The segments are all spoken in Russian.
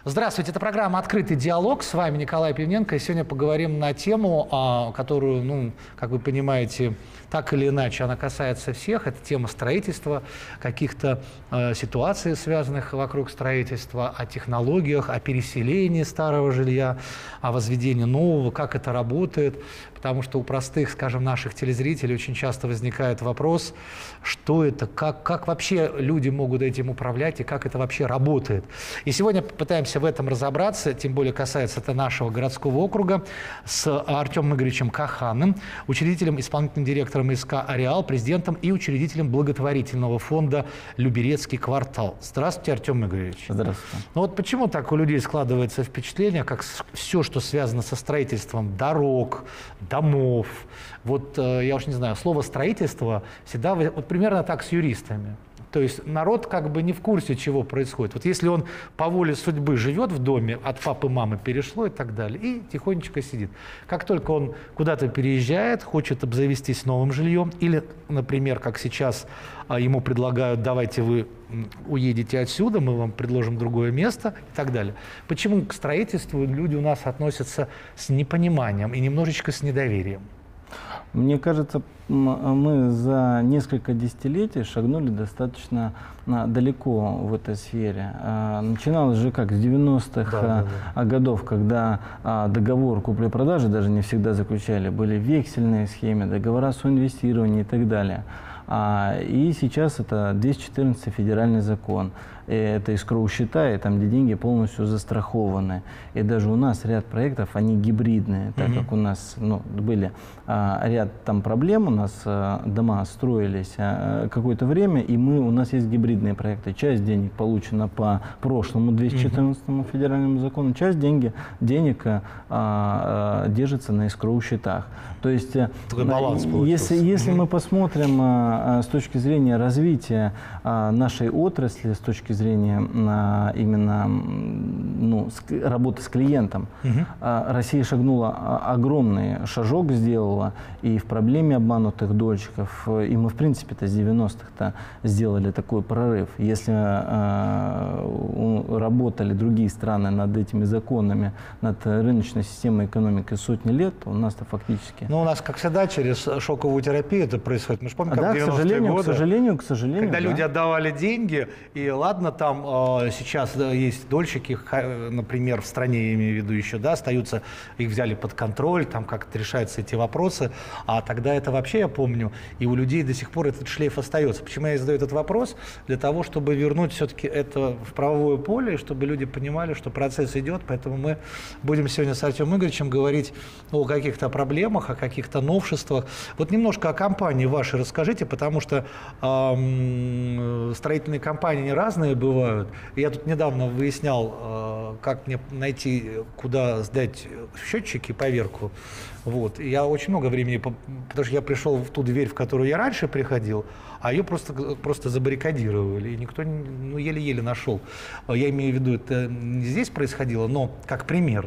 Здравствуйте, это программа «Открытый диалог». С вами Николай Пивненко. И сегодня поговорим на тему, которую, как вы понимаете, так или иначе она касается всех. Это тема строительства, каких-то ситуаций, связанных вокруг строительства, о технологиях, о переселении старого жилья, о возведении нового, как это работает. Потому что у простых, скажем, наших телезрителей очень часто возникает вопрос, что это, как вообще люди могут этим управлять и как это вообще работает. И сегодня попытаемся в этом разобраться, тем более касается это нашего городского округа, с Артемом Игоревичем Каханым, учредителем, исполнительным директором СК «Ареал», президентом и учредителем благотворительного фонда «Люберецкий квартал». Здравствуйте, Артем Игоревич. Здравствуйте. Ну вот почему так у людей складывается впечатление, как все, что связано со строительством дорог, домов, вот я уж не знаю, слово «строительство» всегда, вот примерно так с юристами. То есть народ как бы не в курсе, чего происходит. Вот если он по воле судьбы живет в доме, от папы, мамы перешло и так далее, и тихонечко сидит. Как только он куда-то переезжает, хочет обзавестись новым жильем, или, например, как сейчас ему предлагают, давайте вы уедете отсюда, мы вам предложим другое место и так далее. Почему к строительству люди у нас относятся с непониманием и немножечко с недоверием? Мне кажется, мы за несколько десятилетий шагнули достаточно далеко в этой сфере. Начиналось же как с 90-х годов, когда договор купли-продажи даже не всегда заключали, были вексельные схемы, договора соинвестирования и так далее. И сейчас это 214 федеральный закон. Это escrow счета, и там, где деньги полностью застрахованы. И даже у нас ряд проектов, они гибридные, так как у нас были ряд там проблем, у нас дома строились какое-то время, и у нас есть гибридные проекты. Часть денег получена по прошлому 214 федеральному закону, часть денег держится на escrow счетах. То есть, если мы посмотрим с точки зрения развития нашей отрасли, с точки зрения именно работы с клиентом, Россия шагнула, огромный шажок сделала и в проблеме обманутых дольщиков, и мы в принципе-то с 90-х сделали такой прорыв. Если работали другие страны над этими законами, над рыночной системой экономики сотни лет, у нас-то фактически... Ну, у нас, как всегда, через шоковую терапию это происходит. Мы же помним, как в 90-е годы, к сожалению, когда люди отдавали деньги, и ладно, там сейчас есть дольщики, например, в стране, я имею в виду еще, остаются, их взяли под контроль, там как-то решаются эти вопросы, а тогда это вообще, я помню, и у людей до сих пор этот шлейф остается. Почему я задаю этот вопрос? Для того, чтобы вернуть все-таки это в правовое поле, чтобы люди понимали, что процесс идет, поэтому мы будем сегодня с Артемом Игоревичем говорить о каких-то проблемах, о каких-то новшествах. Вот немножко о компании вашей расскажите, потому что строительные компании не разные бывают. Я тут недавно выяснял, как мне найти, куда сдать счетчики, поверку. Вот. И я очень много времени, потому что я пришел в ту дверь, в которую я раньше приходил, а ее просто забаррикадировали, и никто еле-еле нашел. Я имею в виду, это не здесь происходило, но как пример,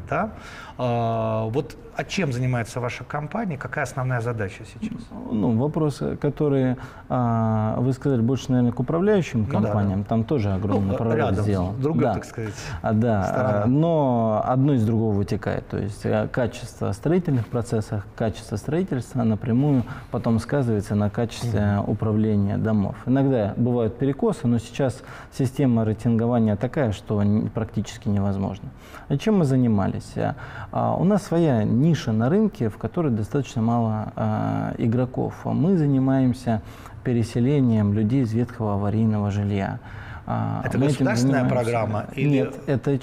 вот чем занимается ваша компания, какая основная задача сейчас? Вопрос, который вы сказали, больше, наверное, к управляющим компаниям, там тоже огромный прорыв сделан. Другая, так сказать, сторона. Но одно из другого вытекает, то есть качество строительных процессов, качество строительства напрямую потом сказывается на качестве управления домов. Иногда бывают перекосы, но сейчас система рейтингования такая, что практически невозможно. А чем мы занимались? У нас своя ниша на рынке, в которой достаточно мало игроков. Мы занимаемся переселением людей из ветхого аварийного жилья. Это государственная программа? Нет,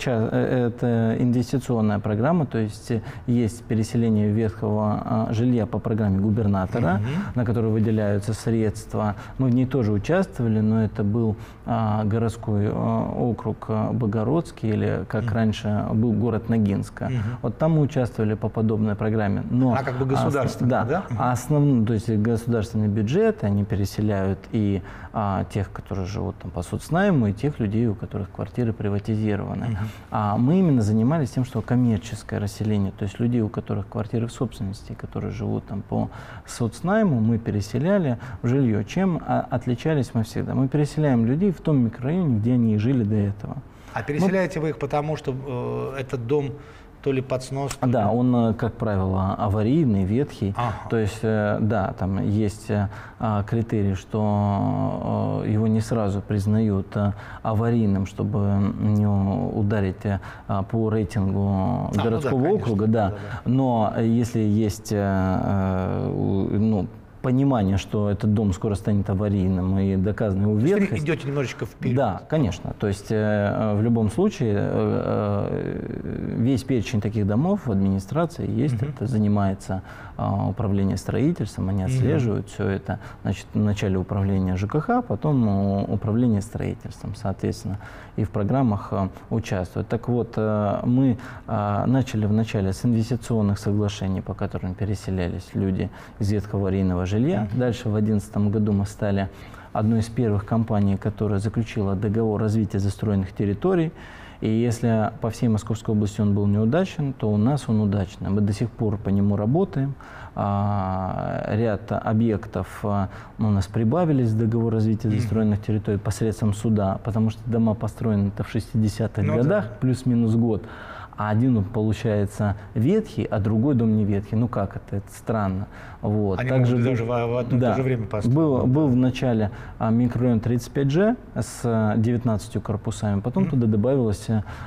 это инвестиционная программа, то есть есть переселение ветхого жилья по программе губернатора, на которую выделяются средства. Мы в ней тоже участвовали, но это был городской округ Богородский, или как раньше был город Ногинск. Вот там мы участвовали по подобной программе. Но как бы государственная, да? То есть государственный бюджет, они переселяют и тех, которые живут там по соцнайму, и тех людей, у которых квартиры приватизированы. А мы именно занимались тем, что коммерческое расселение, то есть людей, у которых квартиры в собственности, которые живут там по соцнайму, мы переселяли в жилье. Чем отличались мы всегда? Мы переселяем людей в том микрорайоне, где они и жили до этого. А переселяете вы их потому, что этот дом то ли под снос? Да, он, как правило, аварийный, ветхий. То есть, да, там есть критерий, что его не сразу признают аварийным, чтобы не ударить по рейтингу городского округа. Да. Но если есть понимание, что этот дом скоро станет аварийным и доказана его ветхость. Вы идете немножечко вперед. Да, конечно. То есть в любом случае весь перечень таких домов в администрации есть. Это занимается управление строительством, они отслеживают все это. Значит, вначале управление ЖКХ, потом управление строительством, соответственно, и в программах участвуют. Так вот, мы начали вначале с инвестиционных соглашений, по которым переселялись люди из ветхого аварийного жилья. Дальше в 2011 году мы стали одной из первых компаний, которая заключила договор развития застроенных территорий. И если по всей Московской области он был неудачен, то у нас он удачный. Мы до сих пор по нему работаем. Ряд объектов у нас прибавились в договор развития застроенных территорий посредством суда, потому что дома построены в 60-х годах, плюс-минус год. А один он получается ветхий, а другой дом не ветхий. Ну как это? Это странно. Вот. Они также могут даже в одно и то же время построить. Был в начале микрорайон 35G с 19 корпусами, потом туда добавилось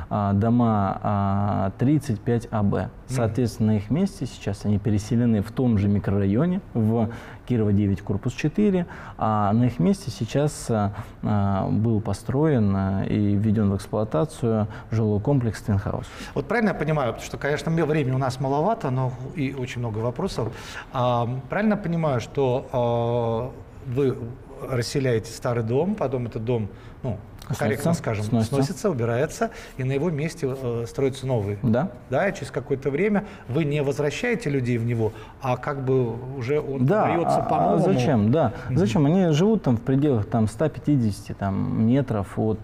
дома 35АБ. Соответственно, на их месте сейчас они переселены в том же микрорайоне, в Кирова 9, корпус 4, а на их месте сейчас был построен и введен в эксплуатацию жилой комплекс Твинхаус. Вот правильно я понимаю, потому что, конечно, времени у нас маловато, но и очень много вопросов. Правильно я понимаю, что вы расселяете старый дом, потом этот дом, корректно скажем, сносится, убирается, и на его месте строится новый. Да. Да, и через какое-то время вы не возвращаете людей в него, а как бы уже он подается по-новому. Зачем? Да. Зачем? Они живут там в пределах 150 метров от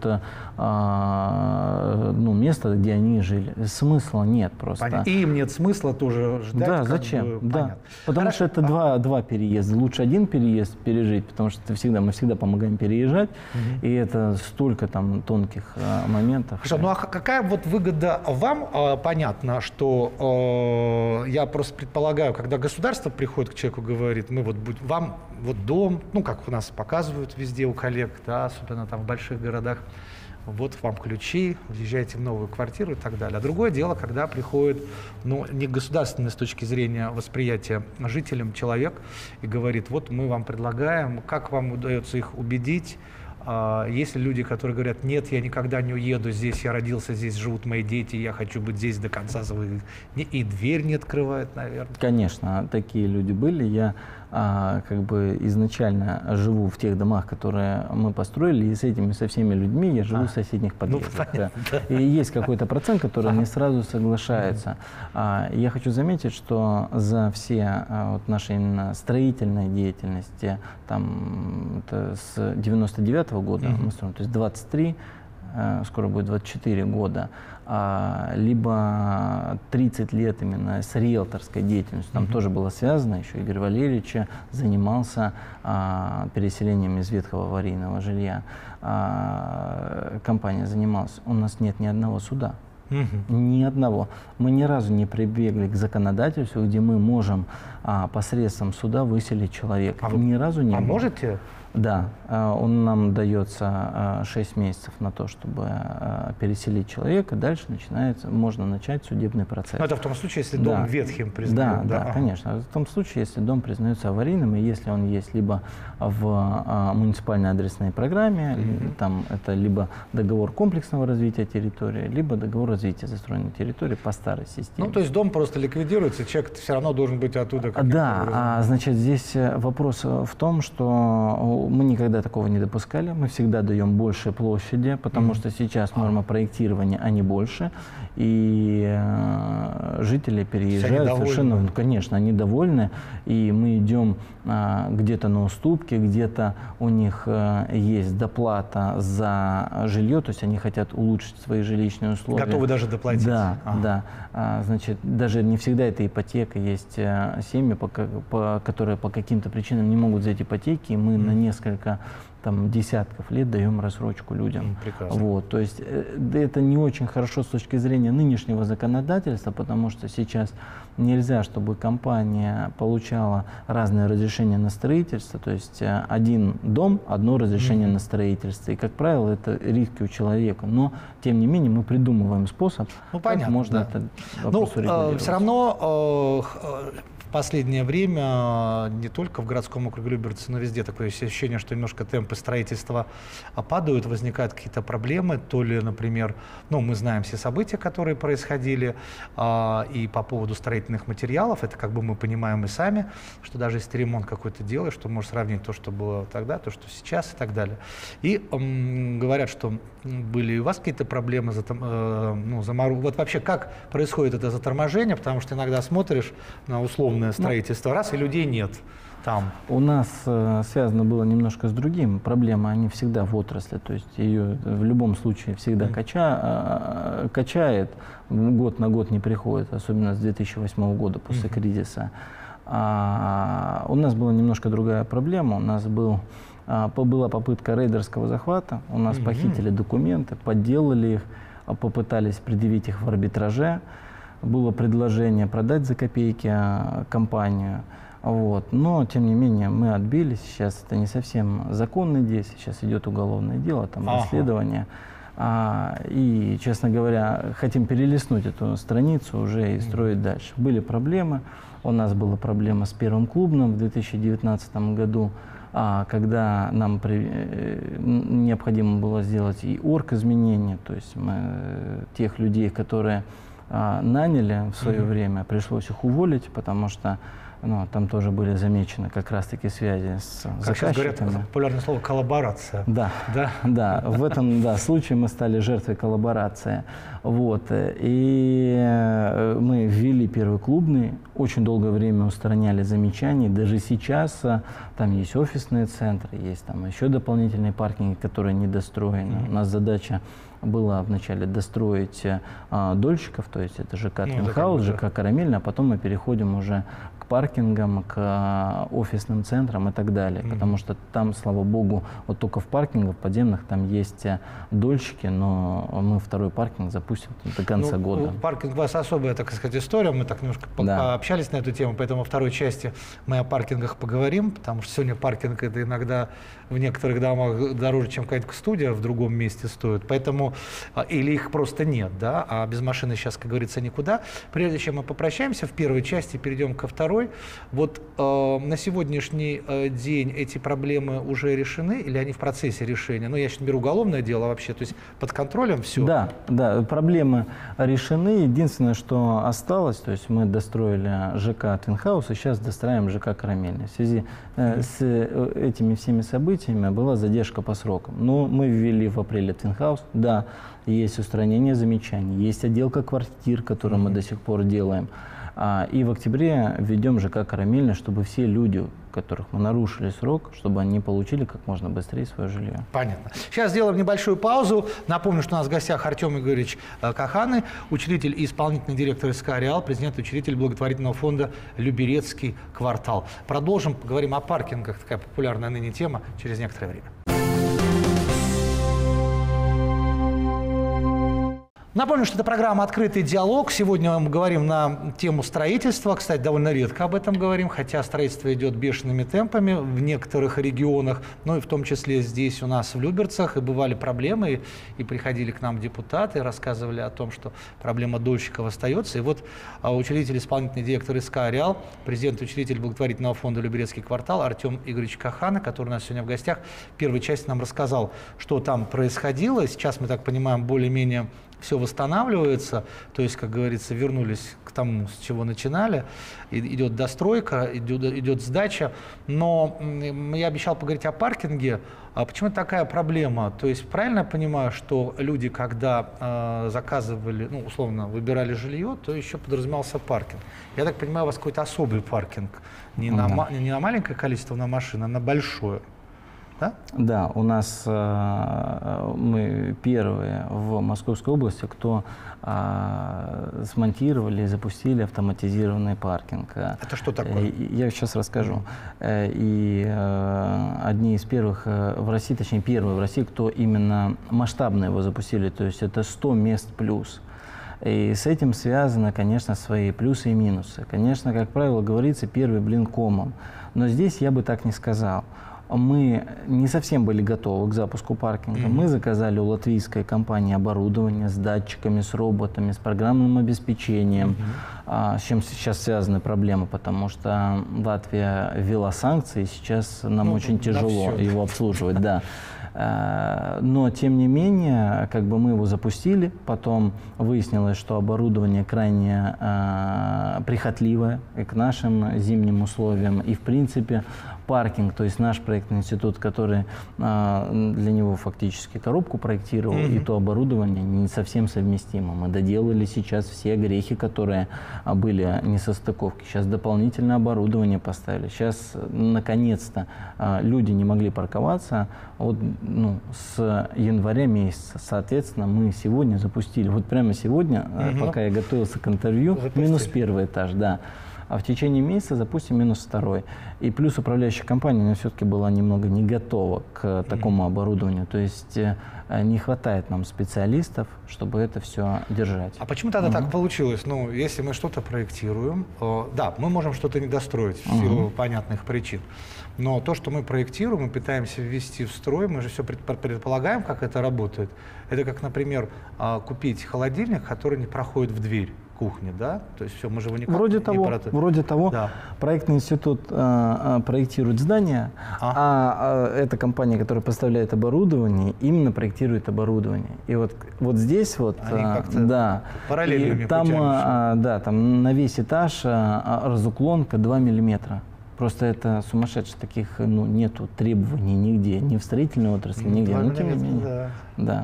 места, где они жили. Смысла нет просто. Понятно. И им нет смысла тоже ждать. Да, зачем? Да. Потому что это два переезда. Лучше один переезд пережить, потому что мы всегда помогаем переезжать, и это столько там тонких моментов. Хорошо, ну а какая вот выгода вам? Понятно, что я просто предполагаю, когда государство приходит к человеку и говорит, вам дом, как у нас показывают везде у коллег, да, особенно там в больших городах, вот вам ключи, въезжайте в новую квартиру и так далее. А другое дело, когда приходит, не государственный с точки зрения восприятия жителям человек и говорит, вот мы вам предлагаем, как вам удается их убедить. Есть ли люди, которые говорят, нет, я никогда не уеду здесь, я родился здесь, живут мои дети, я хочу быть здесь до конца своих дней, и дверь не открывает, наверное? Конечно, такие люди были. Я изначально живу в тех домах, которые мы построили, и со всеми людьми я живу в соседних подъездах. И есть какой-то процент, который не сразу соглашается. Я хочу заметить, что за все наши именно строительной деятельности, с 99-го года мы строим, то есть 23, скоро будет 24 года, либо 30 лет именно с риэлторской деятельностью. Там тоже было связано, еще Игорь Валерьевич занимался переселением из ветхого аварийного жилья. Компания занималась. У нас нет ни одного суда. Ни одного. Мы ни разу не прибегли к законодательству, где мы можем посредством суда выселить человека. Ни разу не было. Можете? Да, он нам дается 6 месяцев на то, чтобы переселить человека, дальше можно начать судебный процесс. Но это в том случае, если дом ветхим признают. Да, конечно. В том случае, если дом признается аварийным, и если он есть либо в муниципальной адресной программе, там это либо договор комплексного развития территории, либо договор развития застроенной территории по старой системе. То есть дом просто ликвидируется, человек все равно должен быть оттуда. Да, значит, здесь вопрос в том, что мы никогда такого не допускали. Мы всегда даем больше площади, потому что сейчас норма проектирования, они больше. И жители переезжают совершенно... Конечно, они довольны. И мы идем где-то на уступки, где-то у них есть доплата за жилье, то есть они хотят улучшить свои жилищные условия. Готовы даже доплатить? Да. Значит, даже не всегда это ипотека. Есть семьи, которые по каким-то причинам не могут взять ипотеки, и мы на несколько там, десятков лет даем рассрочку людям. Прекрасно. Вот, то есть это не очень хорошо с точки зрения нынешнего законодательства, потому что сейчас нельзя, чтобы компания получала разные разрешения на строительство, то есть один дом, одно разрешение на строительство. И, как правило, это риски у человека. Но, тем не менее, мы придумываем способ, как можно это вопрос урегулировать. Все равно в последнее время не только в городском округе Люберцы, но везде такое ощущение, что немножко темпы строительства падают, возникают какие-то проблемы, то ли, например, мы знаем все события, которые происходили, и по поводу строительных материалов, это как бы мы понимаем и сами, что даже если ты ремонт какой-то делаешь, что можешь сравнить то, что было тогда, то, что сейчас и так далее. И говорят, что были и у вас какие-то проблемы, вот вообще как происходит это заторможение, потому что иногда смотришь на условное строительство, раз, и людей нет там. У нас связано было немножко с другим. Проблема, они всегда в отрасли, то есть ее в любом случае всегда качает, год на год не приходит, особенно с 2008 года после кризиса. У нас была немножко другая проблема, у нас была попытка рейдерского захвата, у нас похитили документы, подделали их, попытались предъявить их в арбитраже. Было предложение продать за копейки компанию, вот. Но, тем не менее, мы отбились. Сейчас это не совсем законное действие, сейчас идет уголовное дело, там расследование. И, честно говоря, хотим перелистнуть эту страницу уже и строить дальше. Были проблемы. У нас была проблема с первым клубным в 2019 году, когда нам необходимо было сделать и оргизменения, то есть мы тех людей, которые наняли в свое время, пришлось их уволить, потому что там тоже были замечены как раз-таки связи с заказчиками. Сейчас говорят, популярное слово коллаборация. Да, в этом случае мы стали жертвой коллаборации. Вот. И мы ввели первый клубный, очень долгое время устраняли замечания. Даже сейчас там есть офисные центры, есть там еще дополнительные паркинги, которые недостроены. У нас задача была вначале достроить дольщиков, то есть это ЖК Твинхаус, ЖК Карамельный, а потом мы переходим уже к паркингам, к офисным центрам и так далее. Потому что там, слава богу, вот только в паркингах подземных там есть дольщики, но мы второй паркинг запустим до конца года. Паркинг у вас особая, так сказать, история. Мы так немножко пообщались на эту тему, поэтому во второй части мы о паркингах поговорим, потому что сегодня паркинг это иногда в некоторых домах дороже, чем какая-то студия в другом месте стоит. Поэтому или их просто нет, да, а без машины сейчас, как говорится, никуда. Прежде чем мы попрощаемся в первой части, перейдем ко второй. Вот на сегодняшний день эти проблемы уже решены или они в процессе решения? Я сейчас беру уголовное дело вообще, то есть под контролем все? Да, проблемы решены. Единственное, что осталось, то есть мы достроили ЖК Твинхаус, и сейчас достраиваем ЖК Карамельный. В связи с этими всеми событиями была задержка по срокам. Но мы ввели в апреле Твинхаус, да, есть устранение замечаний, есть отделка квартир, которую мы до сих пор делаем. И в октябре введем ЖК Карамельный, чтобы все люди, которых мы нарушили срок, чтобы они получили как можно быстрее свое жилье. Понятно. Сейчас сделаем небольшую паузу. Напомню, что у нас в гостях Артем Игоревич Каханы, учредитель и исполнительный директор СК «Ареал», президент и учредитель благотворительного фонда «Люберецкий квартал». Продолжим, поговорим о паркингах, такая популярная ныне тема, через некоторое время. Напомню, что это программа «Открытый диалог». Сегодня мы говорим на тему строительства. Кстати, довольно редко об этом говорим, хотя строительство идет бешеными темпами в некоторых регионах, и в том числе здесь у нас в Люберцах. И бывали проблемы, и приходили к нам депутаты, рассказывали о том, что проблема дольщиков остается. И вот учредитель, исполнительный директор СК «Ареал», президент и учредитель благотворительного фонда «Люберецкий квартал» Артем Игоревич Каханы, который у нас сегодня в гостях, в первой части нам рассказал, что там происходило. Сейчас, мы так понимаем, более-менее все восстанавливается, то есть, как говорится, вернулись к тому, с чего начинали. Идет достройка, идет сдача. Но я обещал поговорить о паркинге. А почему такая проблема? То есть, правильно я понимаю, что люди, когда заказывали, условно, выбирали жилье, то еще подразумевался паркинг. Я так понимаю, у вас какой-то особый паркинг. Не на маленькое количество на машин, а на большое. Да? Да, у нас мы первые в Московской области, кто смонтировали и запустили автоматизированный паркинг. Это что такое? Я сейчас расскажу. И одни из первых в России, точнее первые в России, кто именно масштабно его запустили, то есть это 100 мест плюс. И с этим связаны, конечно, свои плюсы и минусы. Конечно, как правило, говорится, первый блин комом. Но здесь я бы так не сказал. Мы не совсем были готовы к запуску паркинга. Мы заказали у латвийской компании оборудование с датчиками, с роботами, с программным обеспечением, с чем сейчас связаны проблемы, потому что Латвия ввела санкции, сейчас нам очень тяжело его обслуживать. Да. Но, тем не менее, как бы мы его запустили, потом выяснилось, что оборудование крайне прихотливое и к нашим зимним условиям, и, в принципе, паркинг, то есть наш проектный институт, который для него фактически коробку проектировал, и то оборудование не совсем совместимо. Мы доделали сейчас все грехи, которые были несостыковки. Сейчас дополнительное оборудование поставили. Сейчас, наконец-то, люди не могли парковаться. Вот, с января месяца. Соответственно, мы сегодня запустили, вот прямо сегодня, пока я готовился к интервью, минус первый этаж, да. А в течение месяца запустим минус второй. И плюс управляющая компания, она все-таки была немного не готова к такому оборудованию. То есть не хватает нам специалистов, чтобы это все держать. А почему тогда так получилось? Ну, если мы что-то проектируем, да, мы можем что-то не достроить в силу понятных причин. Но то, что мы проектируем, мы пытаемся ввести в строй, мы же все предполагаем, как это работает. Это как, например, купить холодильник, который не проходит в дверь кухни, да? То есть все, мы же его никак вроде того, да. Проектный институт проектирует здание, а эта компания, которая поставляет оборудование, именно проектирует оборудование. И вот здесь вот, да, параллельными там, путями да, там на весь этаж разуклонка 2 миллиметра. Просто это сумасшедших таких, нету требований нигде, ни в строительной отрасли, нигде. Но тем не менее, да.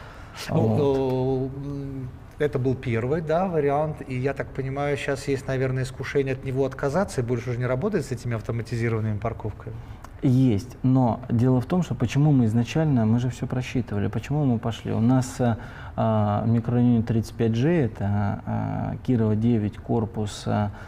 Это был первый, да, вариант, и я так понимаю, сейчас есть, наверное, искушение от него отказаться и больше уже не работать с этими автоматизированными парковками? Есть, но дело в том, что почему мы изначально, мы же все просчитывали, почему мы пошли. У нас в микрорайоне 35G, это Кирова 9, корпус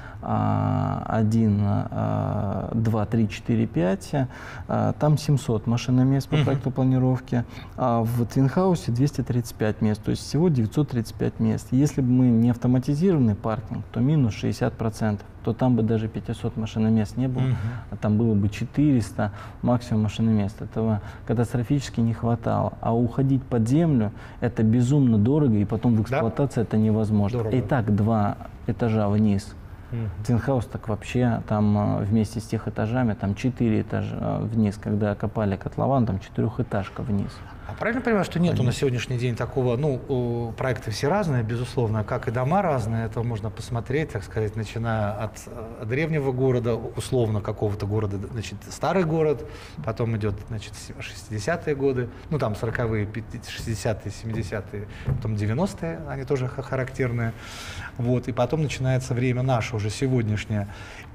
1, 2, 3, 4, 5, там 700 машиномест по проекту планировки, а в Твинхаусе 235 мест, то есть всего 935 мест. Если бы мы не автоматизированный паркинг, то минус 60%, то там бы даже 500 машиномест не было, а там было бы 400 максимум машиномест. Этого катастрофически не хватало. А уходить под землю – это безумно дорого, и потом в эксплуатации это невозможно. Дорого. И так 2 этажа вниз. Твинхаус так вообще, там вместе с тех этажами, там 4 этажа вниз, когда копали котлован, там 4-этажка вниз. А правильно понимаю, что нет на сегодняшний день такого, проекты все разные, безусловно, как и дома разные, это можно посмотреть, так сказать, начиная от древнего города, условно какого-то города, значит, старый город, потом идет, значит, 60-е годы, там 40-е, 60-е, 70-е, потом 90-е, они тоже характерные, вот, и потом начинается время наше, уже сегодняшнее.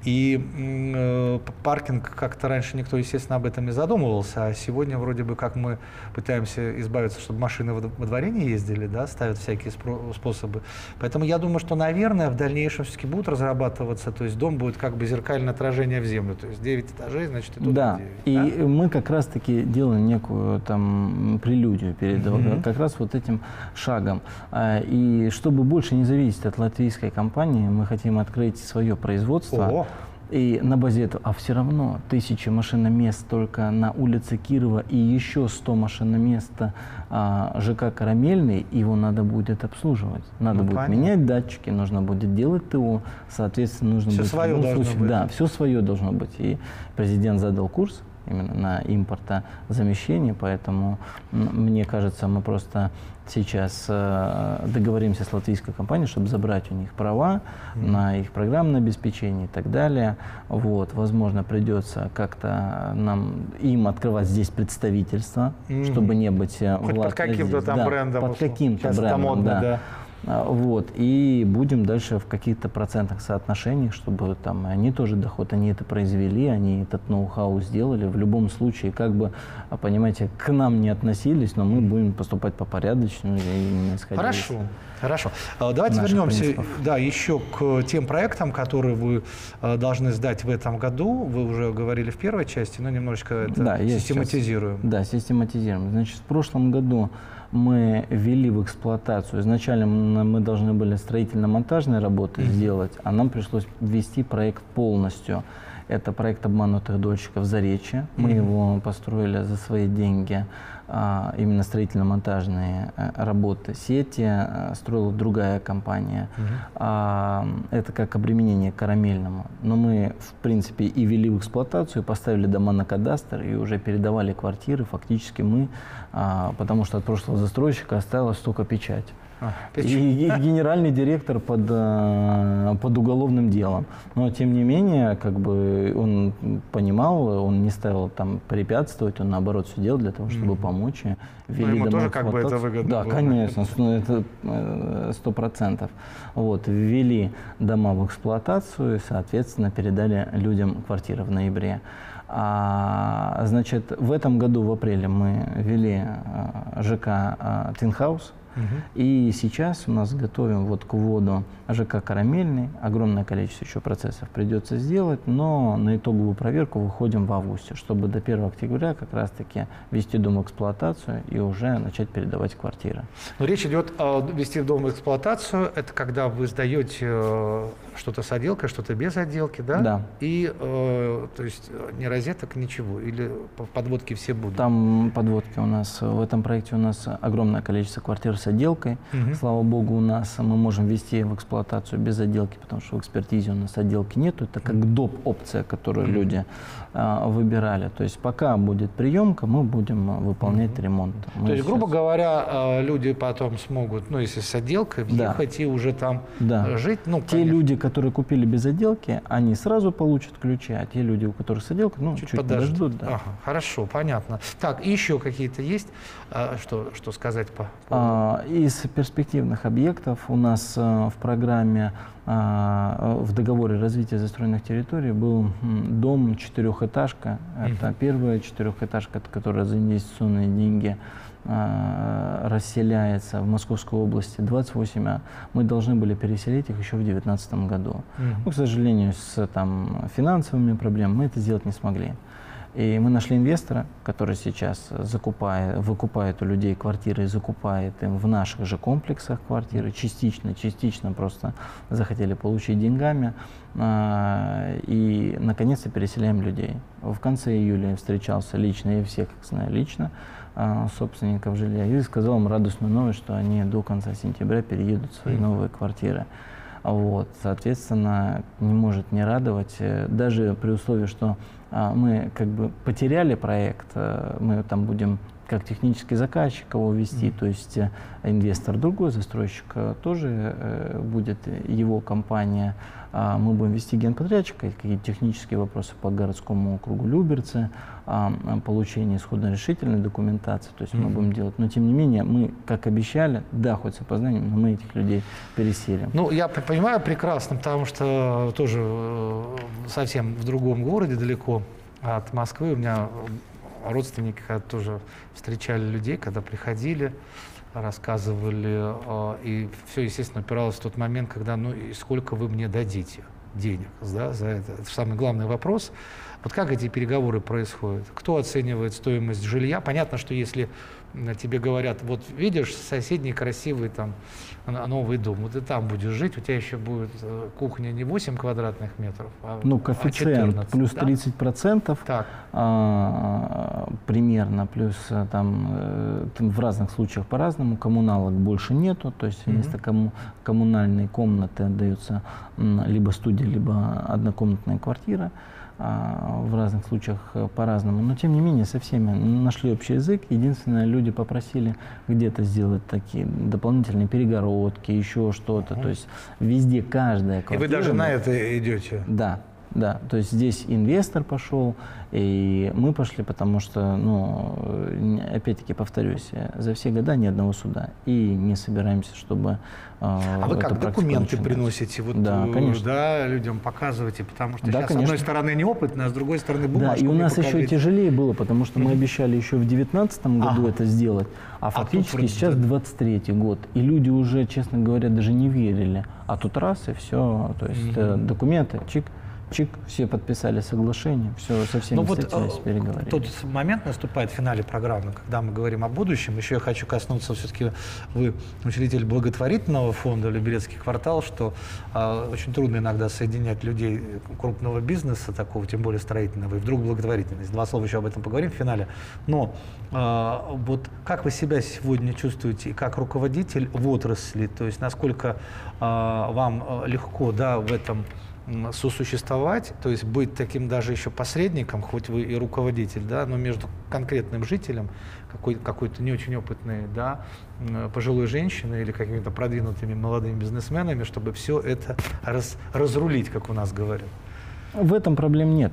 И паркинг, как-то раньше никто, естественно, об этом не задумывался, а сегодня вроде бы как мы пытаемся избавиться, чтобы машины во дворе не ездили, да, ставят всякие способы. Поэтому я думаю, что, наверное, в дальнейшем все-таки будут разрабатываться, то есть дом будет как бы зеркальное отражение в землю, то есть 9 этажей, значит, и тут 9. И мы как раз-таки делаем некую там прелюдию перед как раз вот этим шагом. И чтобы больше не зависеть от латвийской компании, мы хотим открыть свое производство. И на базе этого, а все равно 1000 машиномест только на улице Кирова и еще 100 машиномест ЖК Карамельный, его надо будет обслуживать. Надо будет менять датчики, нужно будет делать ТО, соответственно, нужно будет... Все свое должно быть. Да, все свое должно быть. И президент задал курс именно на импортозамещение, поэтому, мне кажется, мы просто сейчас договоримся с латвийской компанией, чтобы забрать у них права на их программное обеспечение и так далее. Вот, возможно, придется как-то им открывать здесь представительство, чтобы не быть под каким-то там брендом. Под каким-то брендом, модно, да. Вот, и будем дальше в каких-то процентных соотношениях, чтобы там они тоже доход, они это произвели, они этот ноу-хау сделали. В любом случае, как бы, понимаете, к нам не относились, но мы будем поступать по порядочному. Хорошо. Хорошо. Давайте вернемся еще к тем проектам, которые вы должны сдать в этом году. Вы уже говорили в первой части, но немножечко это систематизируем. Да, систематизируем. Значит, в прошлом году мы ввели в эксплуатацию. Изначально мы должны были строительно-монтажные работы сделать, а нам пришлось ввести проект полностью. Это проект обманутых дольщиков «Заречье». Мы его построили за свои деньги, именно строительно-монтажные работы. Сети строила другая компания. Это как обременение карамельному. Но мы, в принципе, и ввели в эксплуатацию, и поставили дома на кадастр, и уже передавали квартиры. Фактически мы, потому что от прошлого застройщика осталась только печать. И генеральный директор под уголовным делом. Но, тем не менее, как бы он понимал, он не ставил там препятствовать, он, наоборот, все делал для того, чтобы помочь. Ему тоже как бы это выгодно было. Да, конечно, это 100%. Вот, ввели дома в эксплуатацию и, соответственно, передали людям квартиры в ноябре. Значит, в этом году, в апреле, мы ввели ЖК «Твинхаус». И сейчас у нас готовим вот к вводу ЖК «Карамельный». Огромное количество еще процессов придется сделать, но на итоговую проверку выходим в августе, чтобы до 1 октября как раз-таки ввести дом в эксплуатацию и уже начать передавать квартиры. Но речь идет о ввести дом в эксплуатацию. Это когда вы сдаете что-то с отделкой, что-то без отделки, да? Да. И, то есть, ни розеток, ничего? Или подводки все будут? Там подводки у нас, в этом проекте у нас огромное количество квартир с отделкой. Слава богу, у нас мы можем ввести в эксплуатацию без отделки, потому что в экспертизе у нас отделки нету. Это как доп. Опция, которую люди выбирали. То есть пока будет приемка, мы будем выполнять ремонт. То есть, грубо говоря, люди потом смогут, ну, если с отделкой, въехать и уже там жить. Ну, те люди, которые купили без отделки, они сразу получат ключи, а те люди, у которых с отделкой, ну, чуть подождут. Да. Ага, хорошо, понятно. Так, и еще какие-то есть, что сказать по из перспективных объектов у нас в программе, в договоре развития застроенных территорий был дом четырехэтажка. Это первая четырехэтажка, которая за инвестиционные деньги расселяется в Московской области. 28 мы должны были переселить их еще в 2019 году. Но, к сожалению, с финансовыми проблемами мы это сделать не смогли. И мы нашли инвестора, который сейчас выкупает у людей квартиры и закупает им в наших же комплексах квартиры. Частично просто захотели получить деньгами. И, наконец-то, переселяем людей. В конце июля я встречался лично, я всех знаю лично, собственников жилья, и сказал им радостную новость, что они до конца сентября переедут в свои новые квартиры. Вот, соответственно, не может не радовать, даже при условии, что мы как бы потеряли проект, мы там будем как технический заказчик его вести, то есть инвестор другой, застройщик тоже будет его компания. Мы будем вести генподрядчика, какие-то технические вопросы по городскому округу Люберцы, получение исходно-решительной документации, то есть мы будем делать. Но тем не менее, мы, как обещали, да, хоть с опозданием, но мы этих людей переселим. Ну, я понимаю прекрасно, потому что тоже совсем в другом городе, далеко от Москвы, у меня родственники тоже встречали людей, когда приходили, рассказывали, и все, естественно, упиралось в тот момент, когда, ну, и сколько вы мне дадите денег, да, за это. Это самый главный вопрос. Вот как эти переговоры происходят? Кто оценивает стоимость жилья? Понятно, что если тебе говорят, вот видишь, соседний красивый там новый дом, вот ты там будешь жить, у тебя еще будет кухня не 8 квадратных метров, а ну, коэффициент 14, плюс 30%, примерно, плюс там в разных случаях по-разному, коммуналок больше нету, то есть вместо коммунальной комнаты отдаются либо студия, либо однокомнатная квартира. В разных случаях по-разному, но тем не менее со всеми нашли общий язык. Единственное, люди попросили где-то сделать такие дополнительные перегородки, еще что-то. То есть везде каждая квартира. И вы даже на это идете? Да. да. То есть здесь инвестор пошел, и мы пошли, потому что, ну, опять-таки повторюсь, за все года ни одного суда. И не собираемся, чтобы... А вы как документы приносите? Вот, да, конечно. Да, людям показываете, потому что да, сейчас, конечно. с одной стороны, неопытно, а с другой стороны, бумажку. Да, и у нас еще тяжелее было, потому что мы обещали еще в 2019 году это сделать, а фактически сейчас 23-й год. И люди уже, честно говоря, даже не верили. А тут раз, и все. То есть документы, чик, чик, все подписали соглашение, все, со всеми встретились, переговорили. Тот момент наступает в финале программы, когда мы говорим о будущем. Еще я хочу коснуться, все-таки вы учредитель благотворительного фонда «Люберецкий квартал», что очень трудно иногда соединять людей крупного бизнеса, такого, тем более строительного, и вдруг благотворительность. Два слова еще об этом поговорим в финале. Но вот как вы себя сегодня чувствуете как руководитель в отрасли, то есть насколько вам легко, да, в этом сосуществовать, то есть быть таким даже еще посредником, хоть вы и руководитель, да, но между конкретным жителем, какой-то не очень опытной, да, пожилой женщиной или какими-то продвинутыми молодыми бизнесменами, чтобы все это разрулить, как у нас говорят. В этом проблем нет.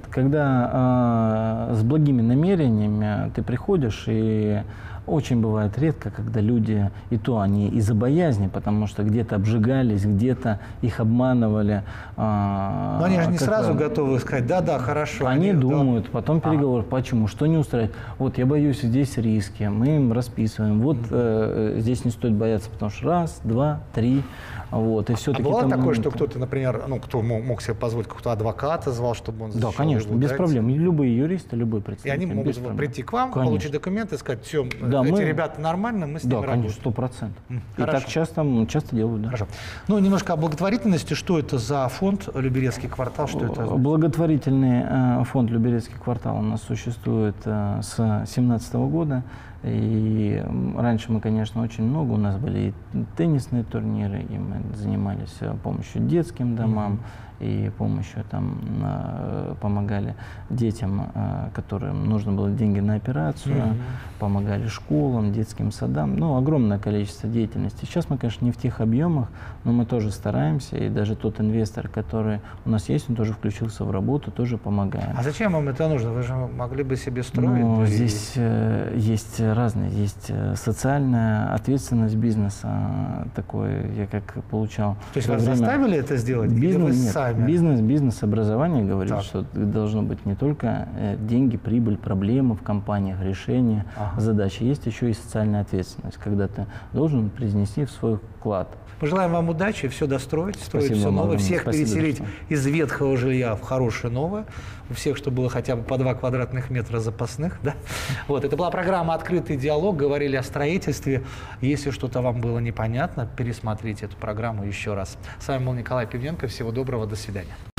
Когда с благими намерениями ты приходишь, и очень бывает редко, когда люди, и то они из-за боязни, потому что где-то обжигались, где-то их обманывали. Но они же не сразу готовы сказать, да, хорошо. Они думают, потом переговоры, почему, что не устраивает. Вот я боюсь, здесь риски, мы им расписываем. Вот здесь не стоит бояться, потому что раз, два, три. Вот, и все-таки бывало такое, что кто-то, например, кто мог себе позволить, кто адвоката звал, чтобы он защищал? Да, конечно, его, без проблем. Любые юристы, любой представитель. И они могут прийти к вам, получить документы и сказать, все, эти ребята нормально, мы с ними работаем. Да, конечно, 100%. И так часто делают, да. Хорошо. Ну, немножко о благотворительности. Что это за фонд «Люберецкий квартал»? Что это? Благотворительный фонд «Люберецкий квартал» у нас существует с 2017 года. И раньше мы, конечно, очень много, у нас были и теннисные турниры, и мы занимались помощью детским домам, и помощью там помогали детям, которым нужно было деньги на операцию, помогали школам, детским садам, ну, огромное количество деятельности. Сейчас мы, конечно, не в тех объемах, но мы тоже стараемся, и даже тот инвестор, который у нас есть, он тоже включился в работу, тоже помогаем. А зачем вам это нужно? Вы же могли бы себе строить? Ну, здесь есть разные, есть социальная ответственность бизнеса, такое я как получал. То есть вас заставили это сделать? Бизнес, или вы нет, сами? Бизнес-образование говорит, так, что должно быть не только деньги, прибыль, проблемы в компаниях, решения, задачи. Есть еще и социальная ответственность, когда ты должен принести в свой вклад. Пожелаем вам удачи, все достроить, строить Спасибо все вам новое, огромное. всех Спасибо, переселить что... из ветхого жилья в хорошее новое, у всех, чтобы было хотя бы по 2 квадратных метра запасных. Да? Вот, это была программа «Открытый диалог», говорили о строительстве. Если что-то вам было непонятно, пересмотрите эту программу еще раз. С вами был Николай Пивненко, всего доброго, до свидания.